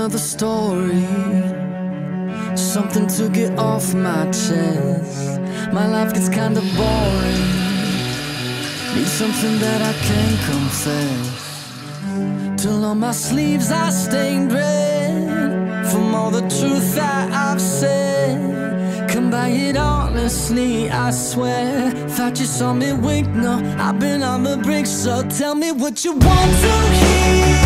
another story, something to get off my chest. My life gets kinda boring, need something that I can confess. Till on my sleeves I stained red from all the truth that I've said. Come by it honestly, I swear. Thought you saw me wink, no, I've been on the brink. So tell me what you want to hear.